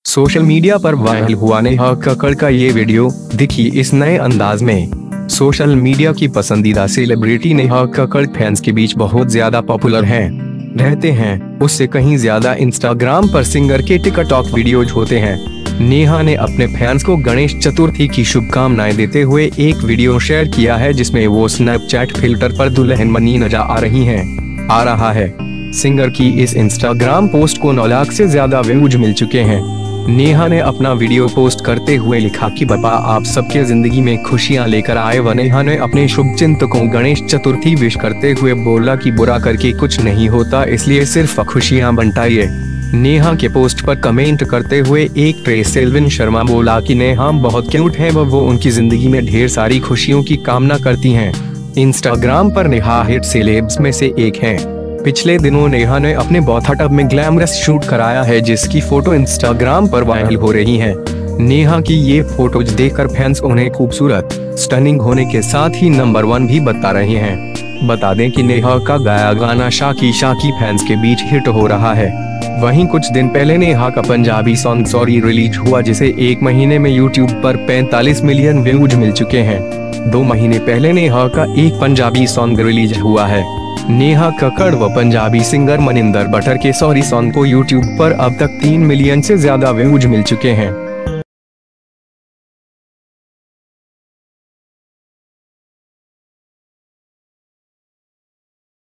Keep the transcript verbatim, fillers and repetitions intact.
Social media पर viral हुआ नेहा कक्कड़ का ये वीडियो। दिखी इस नए अंदाज में। सोशल मीडिया की पसंदीदा सेलिब्रिटी नेहा कक्कड़ फैंस के बीच बहुत ज्यादा पॉपुलर हैं, रहते हैं। उससे कहीं ज्यादा इंस्टाग्राम पर सिंगर के टिकटॉक वीडियोज होते हैं। नेहा ने अपने फैंस को गणेश चतुर्थी की शुभकामनाएं देते हुए एक वीडियो शेयर किया है, जिसमें वो स्नैपचैट फिल्टर पर दुल्हन बनी नजर आ रही हैं। आ रहा है सिंगर की इस इंस्टाग्राम पोस्ट को नौ लाख से ज्यादा व्यूज मिल चुके हैं। नेहा ने अपना वीडियो पोस्ट करते हुए लिखा कि बाबा आप सबके जिंदगी में खुशियां लेकर आए। व नेहा ने अपने शुभचिंतकों गणेश चतुर्थी विश करते हुए बोला कि बुरा करके कुछ नहीं होता, इसलिए सिर्फ खुशियां बंटाइए। नेहा के पोस्ट पर कमेंट करते हुए एक ट्रेस सेल्विन शर्मा बोला कि नेहा बहुत क्यूट है व वो उनकी जिंदगी में ढेर सारी खुशियों की कामना करती हैं। इंस्टाग्राम पर नेहा हिट सेलेब्स में से एक है। पिछले दिनों नेहा ने अपने बाथटब में ग्लैमरस शूट कराया है, जिसकी फोटो इंस्टाग्राम पर वायरल हो रही है। नेहा की ये फोटोज देखकर फैंस उन्हें खूबसूरत, स्टनिंग होने के साथ ही नंबर वन भी बता रहे हैं। बता दें कि नेहा का गाया गाना शाकी शाकी फैंस के बीच हिट हो रहा है। वहीं कुछ दिन पहले नेहा का पंजाबी सॉन्ग सॉरी रिलीज हुआ, जिसे एक महीने में यूट्यूब पर पैंतालीस मिलियन व्यूज मिल चुके हैं। दो महीने पहले नेहा का एक पंजाबी सॉन्ग रिलीज हुआ है। नेहा कक्कड़ व पंजाबी सिंगर मनिंदर बट्टर के सॉरी सॉन्ग को यूट्यूब पर अब तक तीन मिलियन से ज्यादा व्यूज मिल चुके हैं।